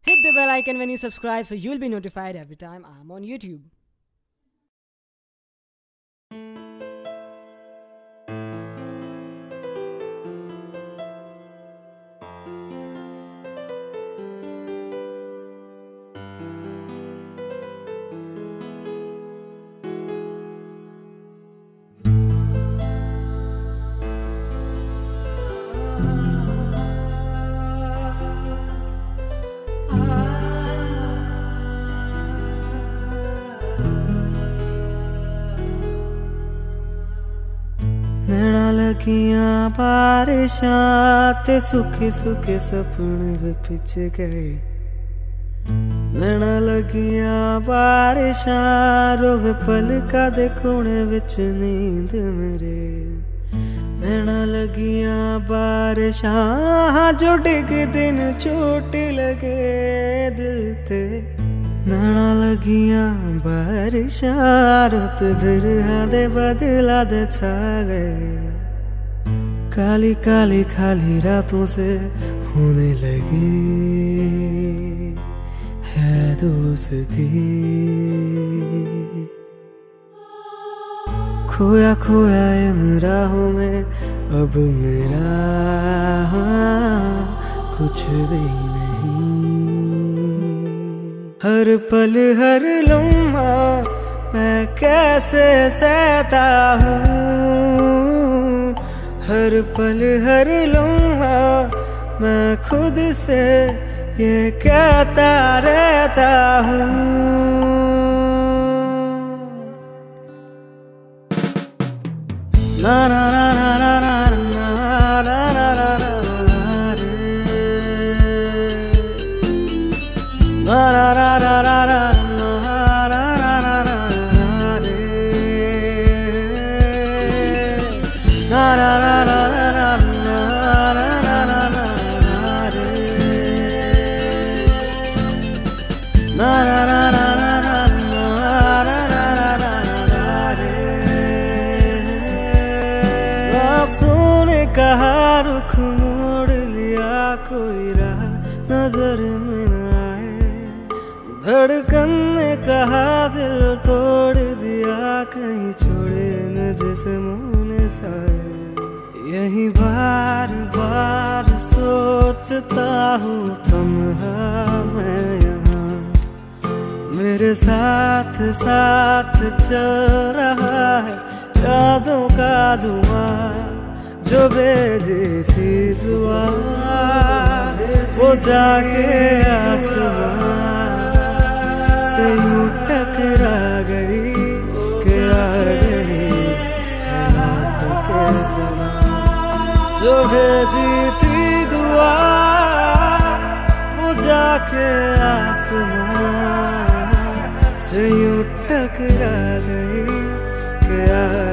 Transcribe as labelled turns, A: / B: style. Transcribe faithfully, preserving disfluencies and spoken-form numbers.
A: Hit the bell icon when you subscribe so you'll be notified every time I'm on YouTube.
B: नैना लगियां बारिशां ते सुखे सुखे सपने वे पिछ गए। नैना लगियां बारिशां रोवे पलका दे कोने विच नींद मेरे। नैना लगियां बारिशां जो डिग दिन चोट लगे दिल ते। नैना लगियां बारिशां रुत बिरहा दे बदला दे छा गए। काली काली खाली रातों से होने लगी है दोस्ती। खोया खोया इन राहों में अब मेरा कुछ भी नहीं। हर पल हर लम्हा मैं कैसे सहता हूँ। हर पल हर लम्हा मैं खुद से ये कहता रहता हूँ। ना ना ना ना ना ना ना ना ना ना na na na na na na na na na re na na na na na na na na na re na na na na na na na na re। सांसों ने कहा रुख मोड़ लिया कोई राह नजर में न आए। धड़कन ने कहा दिल तोड़ दिया कहीं छोड़े न जिस्मों ने साए। यही बार बार सोचता हूँ तन्हा मैं यहाँ। मेरे साथ साथ चल रहा है यादों का धुआं। जो भेजी थी दुआ वो जाके आसमां से यूं टकरा गई कि आ गई के समा। जो भेजी थी दुआ वो जाके आसमां से यूं टकरा गई कि आ